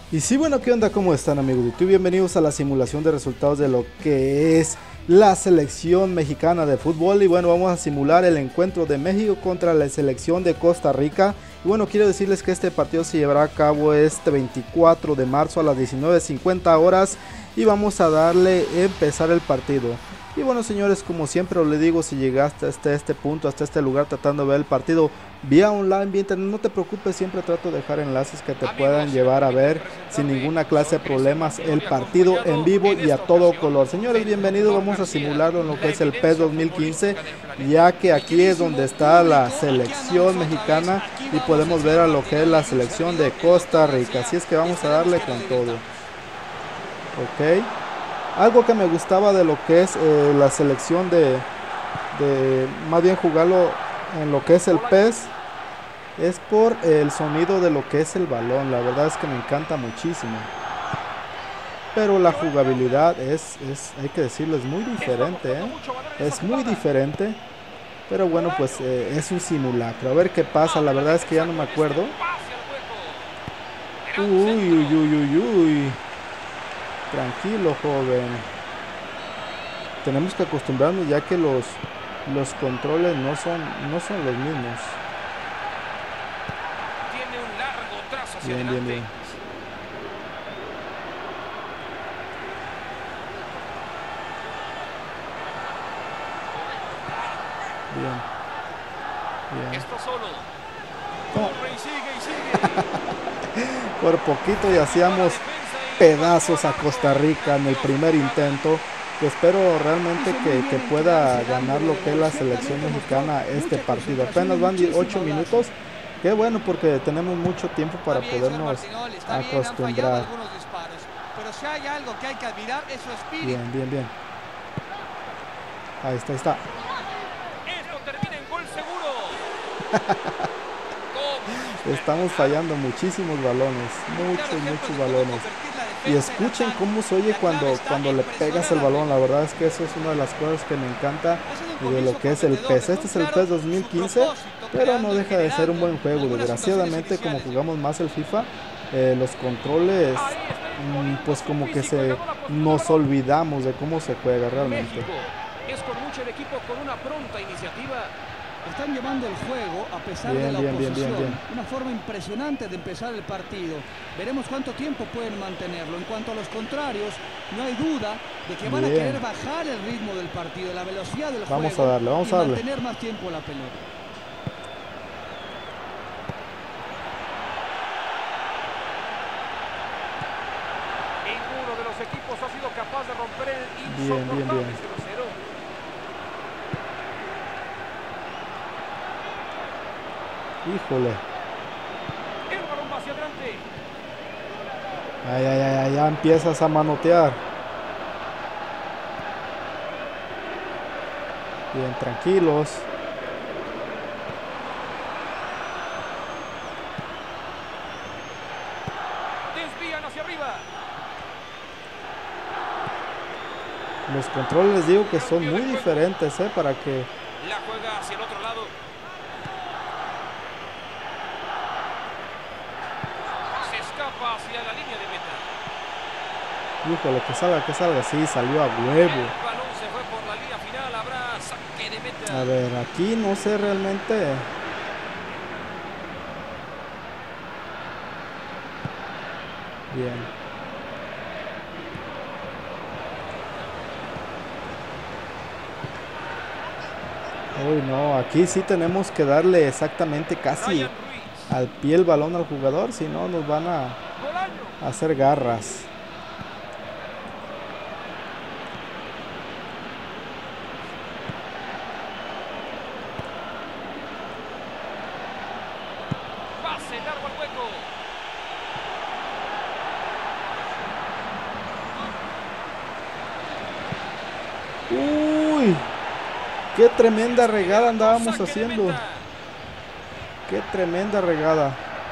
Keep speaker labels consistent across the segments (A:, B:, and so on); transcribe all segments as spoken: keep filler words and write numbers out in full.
A: Y sí, bueno, ¿qué onda? ¿Cómo están, amigos de YouTube? Bienvenidos a la simulación de resultados de lo que es la selección mexicana de fútbol. Y bueno, vamos a simular el encuentro de México contra la selección de Costa Rica. Y bueno, quiero decirles que este partido se llevará a cabo este veinticuatro de marzo a las diecinueve cincuenta horas. Y vamos a darle a empezar el partido. Y bueno, señores, como siempre os le digo, si llegaste hasta este punto, hasta este lugar tratando de ver el partido vía online, vía internet, no te preocupes, siempre trato de dejar enlaces que te puedan llevar a ver sin ninguna clase de problemas el partido en vivo y a todo color. Señores, bienvenidos, vamos a simularlo en lo que es el PES dos mil quince, ya que aquí es donde está la selección mexicana y podemos ver a lo que es la selección de Costa Rica. Así es que vamos a darle con todo. Ok. Algo que me gustaba de lo que es eh, la selección de, de, más bien jugarlo en lo que es el PES, es por el sonido de lo que es el balón. La verdad es que me encanta muchísimo. Pero la jugabilidad es, es hay que decirlo, es muy diferente, ¿eh? Es muy diferente. Pero bueno, pues eh, es un simulacro. A ver qué pasa, la verdad es que ya no me acuerdo. Uy, uy, uy, uy, uy. Tranquilo, joven. Tenemos que acostumbrarnos ya que los, los controles no son, no son los mismos.
B: Tiene un largo trazo hacia
A: Bien,
B: adelante.
A: bien, bien. Bien. Bien.
B: Está solo.
A: Oh.
B: Corre y sigue y sigue.
A: Por poquito y hacíamos pedazos a Costa Rica en el primer intento. Que espero realmente que, que pueda ganar lo que es la selección mexicana este partido. Apenas van ocho minutos. Qué bueno, porque tenemos mucho tiempo para podernos acostumbrar.
B: Pero si hay algo que hay que admirar es su espíritu.
A: Bien, bien, bien. Ahí está, ahí está.
B: Esto termina en gol seguro.
A: Estamos fallando muchísimos balones, muchos, muchos balones. Y escuchen cómo se oye cuando, cuando le pegas el balón. La verdad es que eso es una de las cosas que me encanta de lo que es el PES. Este es el PES dos mil quince, pero no deja de ser un buen juego. Desgraciadamente, como jugamos más el FIFA, eh, los controles, mmm, pues como que se nos olvidamos de cómo se juega realmente.
B: Es con mucho el equipo con una pronta iniciativa.
C: Están llevando el juego a pesar
A: bien,
C: de la
A: bien,
C: oposición.
A: Bien, bien, bien.
C: Una forma impresionante de empezar el partido. Veremos cuánto tiempo pueden mantenerlo. En cuanto a los contrarios, no hay duda de que van
A: bien.
C: a querer bajar el ritmo del partido, la velocidad del
A: vamos
C: juego.
A: A darle, vamos
C: y
A: a darle.
C: mantener más tiempo la pelota.
B: Ninguno de los equipos ha sido capaz de romper el
A: bien, bien, bien.
B: cero cero.
A: Híjole.
B: El balón va hacia adelante.
A: Ay, ay, ay, ya empiezas a manotear. Bien, tranquilos.
B: Desvían hacia arriba.
A: Los controles les digo que son muy diferentes, ¿eh? Para que...
B: La juega hacia el otro lado. Se escapa hacia la línea de meta.
A: Híjole, que salga, que salga. Sí, salió a huevo.
B: El balón se fue por la línea final. Habrá saque de meta.
A: A ver, aquí no sé realmente... Bien. Uy, no, aquí sí tenemos que darle exactamente casi al pie el balón al jugador, si no nos van a, a hacer garras.
B: Pase largo al hueco.
A: Uy, qué tremenda regada andábamos haciendo. Qué tremenda regada.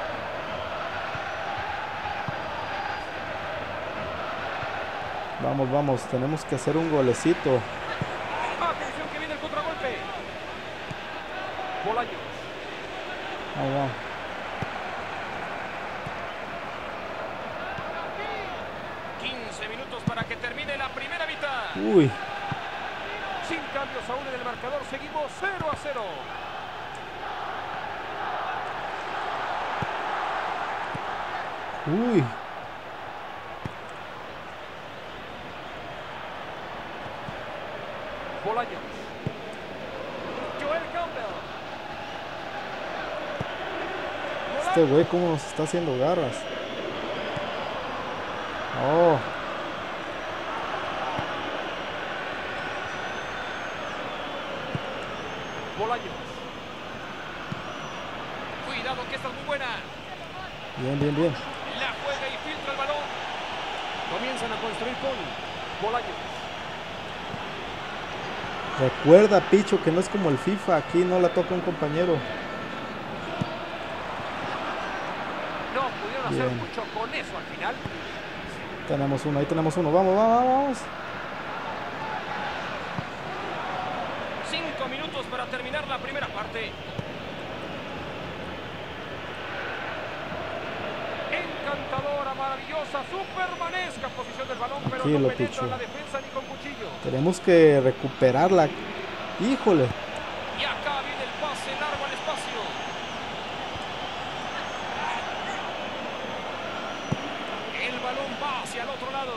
A: Vamos, vamos, tenemos que hacer un golecito.
B: Atención que viene el contragolpe. Bolaños.
A: Vamos, vamos.
B: quince minutos para que termine la primera mitad.
A: Uy.
B: Sin cambios aún en el marcador, seguimos cero a cero.
A: Uy.
B: Bolaños. Joel Campbell.
A: Este güey cómo nos está haciendo garras. Oh.
B: Bolaños. Cuidado que esta es muy buena.
A: Bien, bien, bien.
B: La juega y filtra el balón. Comienzan a construir con Bolaños.
A: Recuerda, Picho, que no es como el FIFA. Aquí no la toca un compañero.
B: No pudieron
A: Bien.
B: hacer mucho con eso al final.
A: Tenemos uno, ahí tenemos uno. Vamos, vamos, vamos.
B: Cinco minutos para terminar la primera parte. Encantadora, maravillosa, supermanesca posición del balón, pero
A: Tranquilo,
B: no penetra
A: Picho.
B: en la defensa ni con cuchillo.
A: Tenemos que recuperarla. Híjole.
B: Y acá viene el pase largo al espacio. El balón va hacia el otro lado.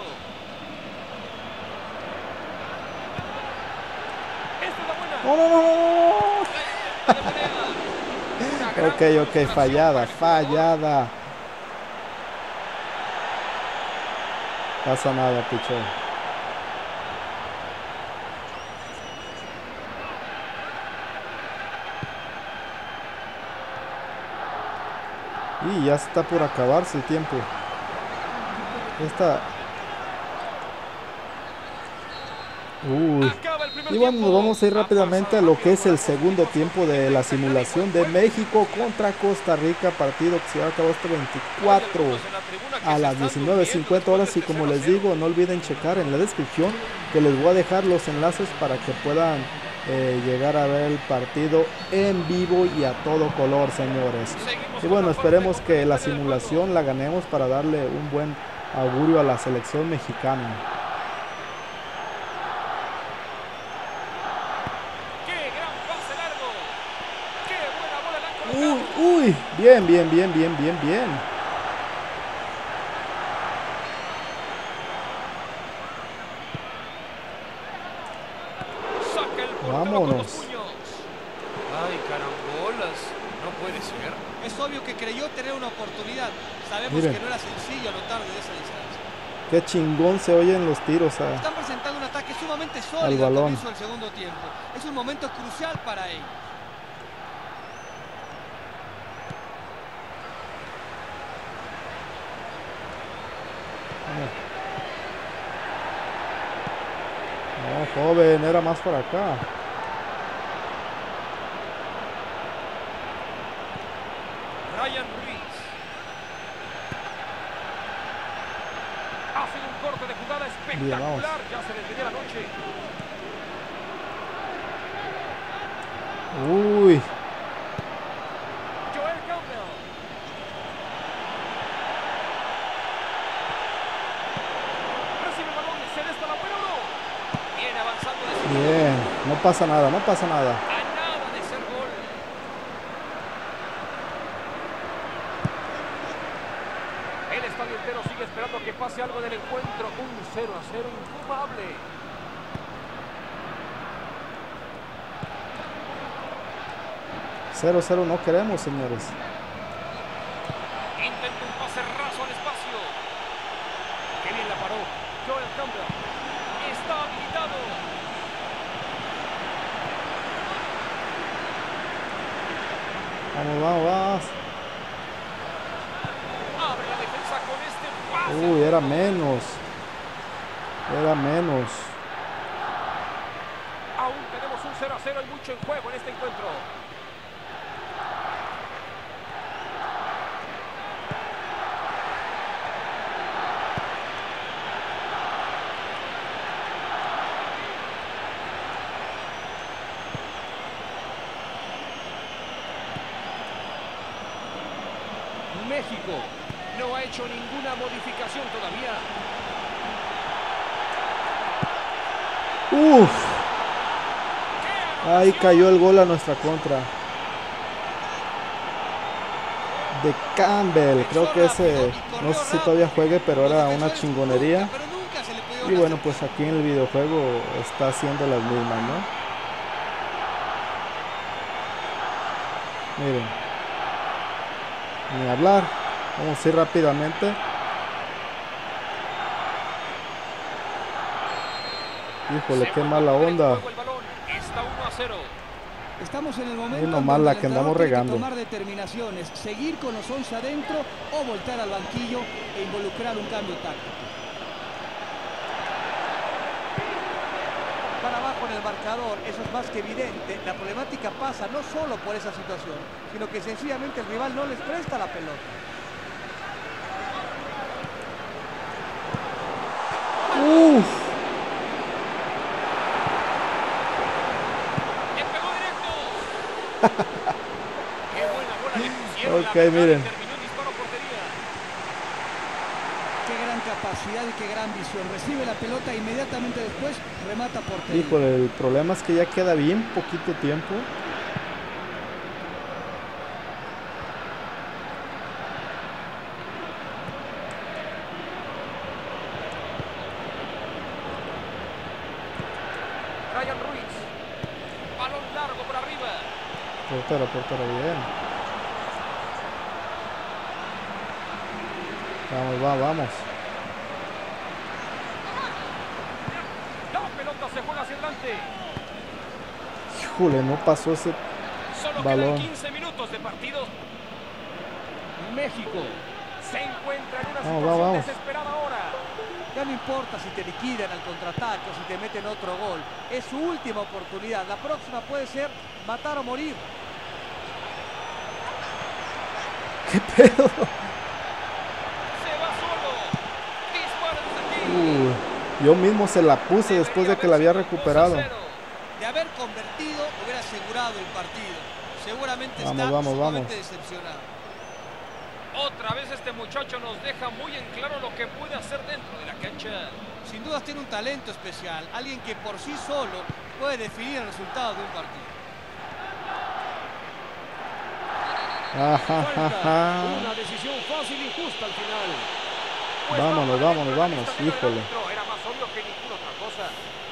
B: Esta es la buena.
A: No, no, no, no,
B: De pelea. Una gran
A: no. Ok, ok,
B: frustración
A: fallada,
B: para el jugador.
A: fallada. Pasa nada, Picho. Y ya está por acabarse el tiempo. Esta. Uy.
B: Acaba el primer
A: Y bueno,
B: tiempo.
A: nos vamos a ir
B: Ha
A: rápidamente a
B: pasado
A: lo que es el
B: rápido para
A: segundo
B: los
A: tiempo de la simulación de México contra Costa Rica, partido que se va a acabar este veinticuatro a las diecinueve cincuenta horas. Y como les digo, no olviden checar en la descripción que les voy a dejar los enlaces para que puedan eh, llegar a ver el partido en vivo y a todo color, señores. Y bueno, esperemos que la simulación la ganemos para darle un buen augurio a la selección mexicana. Uy, uy, bien, bien, bien, bien, bien, bien. Vámonos.
B: Ay, carambolas, no puede ser.
C: Es obvio que creyó tener una oportunidad. Sabemos
A: Miren.
C: que no era sencillo anotar de esa distancia.
A: Qué chingón se oyen los tiros. ah.
C: Están presentando un ataque sumamente
A: Al
C: sólido al
A: balón.
C: comienzo del segundo tiempo. Es un momento crucial para ellos.
A: No, joven, era más por acá.
B: Ryan Ruiz. Hace un corte de jugada
A: Bien, vamos.
B: espectacular. Ya se les venía la noche.
A: Uy,
B: Joel Campbell. Recibe el balón. Se desta la buena o no. Viene avanzando de su
A: bien. No pasa nada, no pasa nada.
B: a nada de ser gol. El estadio entero sigue esperando que pase algo del encuentro. Un cero a cero infumable.
A: cero cero no queremos, señores.
B: Intenta un pase raso al espacio. Qué bien la paró. Joel Campbell. Está habilitado.
A: Vamos, vamos, vamos.
B: Abre la defensa con este pase.
A: Uy, era menos. Era menos.
B: Aún tenemos un cero a cero y mucho en juego en este encuentro. México no ha hecho ninguna modificación todavía.
A: Uf. Ahí cayó el gol a nuestra contra. De Campbell. Creo que ese, no sé si todavía juegue, pero era una chingonería. Y bueno, pues aquí en el videojuego está haciendo las mismas, ¿no? Miren. Ni hablar. Vamos a ir rápidamente. Híjole, qué mala onda.
C: Estamos en el momento
A: y nomás la que andamos regando.
C: tomar determinaciones, seguir con los once adentro o voltear al banquillo e involucrar un cambio táctico.
D: Para abajo en el marcador, eso es más que evidente. La problemática pasa no solo por esa situación, sino que sencillamente el rival no les presta la pelota.
A: Uf. Ok, miren.
C: Qué gran capacidad y qué gran visión. Recibe la pelota e inmediatamente después remata portería.
A: Híjole, el problema es que ya queda bien poquito tiempo.
B: Ryan Ruiz. Balón largo por arriba.
A: Portero, portero, bien. Vamos, va, vamos.
B: La pelota se juega hacia adelante.
A: Híjole, no pasó ese
B: Solo
A: balón.
B: quedan quince minutos de partido. México se encuentra en una
A: Vamos,
B: situación
A: vamos.
B: desesperada ahora.
D: Ya no importa si te liquidan al contraataque o si te meten otro gol. Es su última oportunidad. La próxima puede ser matar o morir.
A: ¿Qué pedo?
B: Se va solo. Dispara desde aquí.
A: Uh, yo mismo se la puse después de que la había recuperado.
D: De haber convertido, hubiera asegurado el partido. Seguramente
A: Vamos,
D: está
A: vamos,
D: sumamente
A: vamos.
D: decepcionado.
B: Otra vez este muchacho nos deja muy en claro lo que puede hacer dentro de la cancha.
D: Sin duda tiene un talento especial. Alguien que por sí solo puede definir el resultado de un partido.
A: Ajá, ajá.
B: Una decisión fácil y justa al final. Pues
A: Vámonos,
B: vamos,
A: vámonos, vámonos.
B: esta vez el
A: Híjole.
B: árbitro era más obvio que ninguna otra cosa.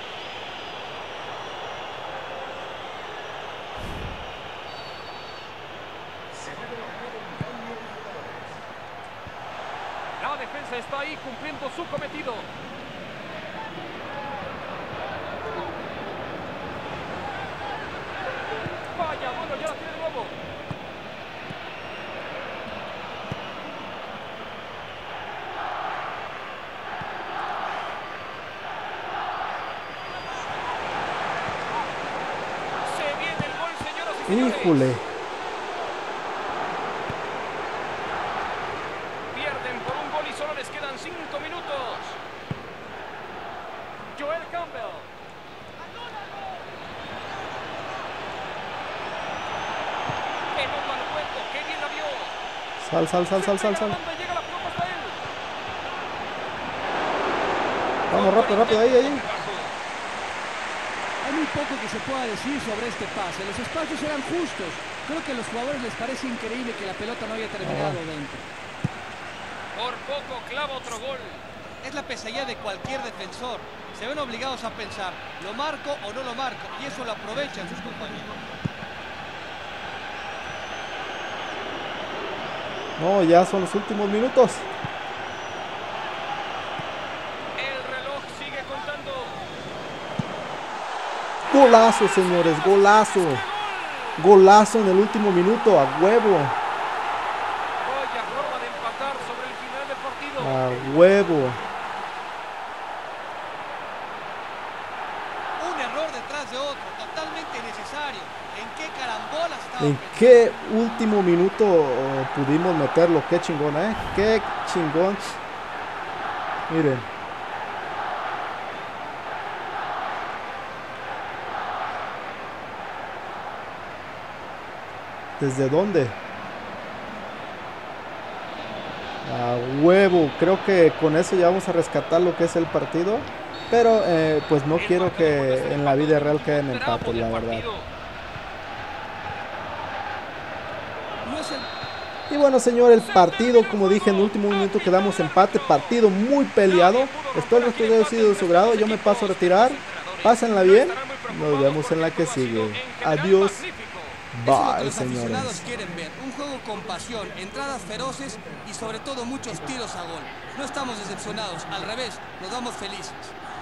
B: La defensa está ahí cumpliendo su cometido. Vaya, bueno, ya la tiene de nuevo. Se viene el gol, señoras y señores.
A: Híjole.
B: Pierden por un gol y solo les quedan cinco minutos. Joel Campbell. Pelota al hueco, qué bien la vio.
A: Sal, sal, sal, sal, sal, sal.
B: Llega la pelota hasta él.
A: Vamos, rápido, rápido, ahí, ahí.
C: Hay muy poco que se pueda decir sobre este pase. Los espacios eran justos. Creo que a los jugadores les parece increíble que la pelota no haya terminado
A: Ajá.
C: dentro.
B: Por poco clava otro gol.
D: Es la pesadilla de cualquier defensor. Se ven obligados a pensar, ¿lo marco o no lo marco? Y eso lo aprovechan sus compañeros.
A: No, ya son los últimos minutos.
B: El reloj sigue contando.
A: Golazo, señores, golazo. Golazo en el último minuto, a huevo.
B: Vaya forma de empatar sobre el final del partido.
A: A huevo.
D: Un error detrás de otro, totalmente innecesario. ¿En qué carambola estaba
A: ¿En
D: pensando?
A: qué último minuto oh, pudimos meterlo? Qué chingón, ¿eh? Qué chingón. Miren. ¿Desde dónde? A huevo. Creo que con eso ya vamos a rescatar lo que es el partido. pero eh, pues no quiero que en la vida real queden empates, la verdad. Y bueno, señor, el partido, como dije, en el último minuto quedamos empate, partido muy peleado. Espero que esto haya sido de su grado. Yo me paso a retirar. Pásenla bien. Nos vemos en la que sigue. Adiós. Bye, señores.
C: Quieren ver un juego con pasión, entradas feroces y sobre todo muchos tiros a gol. No estamos decepcionados, al revés, nos damos felices.